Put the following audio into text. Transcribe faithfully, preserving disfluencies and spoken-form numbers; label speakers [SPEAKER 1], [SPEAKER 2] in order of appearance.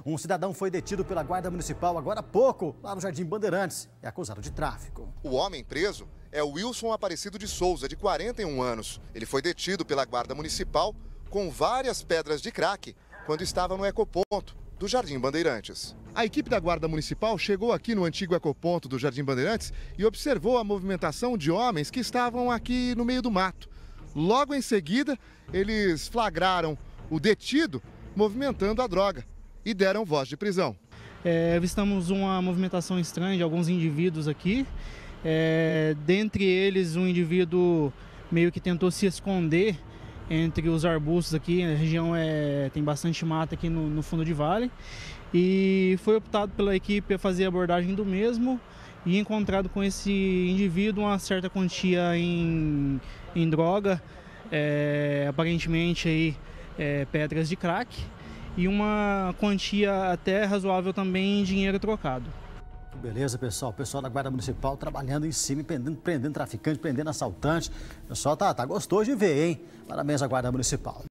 [SPEAKER 1] Um cidadão foi detido pela Guarda Municipal agora há pouco, lá no Jardim Bandeirantes. É acusado de tráfico.
[SPEAKER 2] O homem preso é o Wilson Aparecido de Souza, de quarenta e um anos. Ele foi detido pela Guarda Municipal com várias pedras de crack quando estava no ecoponto do Jardim Bandeirantes. A equipe da Guarda Municipal chegou aqui no antigo ecoponto do Jardim Bandeirantes e observou a movimentação de homens que estavam aqui no meio do mato. Logo em seguida, eles flagraram o detido movimentando a droga e deram voz de prisão.
[SPEAKER 3] É, avistamos uma movimentação estranha de alguns indivíduos aqui. É, dentre eles, um indivíduo meio que tentou se esconder entre os arbustos aqui. A região é, tem bastante mata aqui no, no fundo de vale. E foi optado pela equipe a fazer a abordagem do mesmo e encontrado com esse indivíduo uma certa quantia em, em droga, é, aparentemente aí, é, pedras de crack, e uma quantia até razoável também em dinheiro trocado.
[SPEAKER 1] Beleza, pessoal. O pessoal da Guarda Municipal trabalhando em cima, prendendo, prendendo traficante, prendendo assaltante. O pessoal tá, tá gostoso de ver, hein? Parabéns à Guarda Municipal.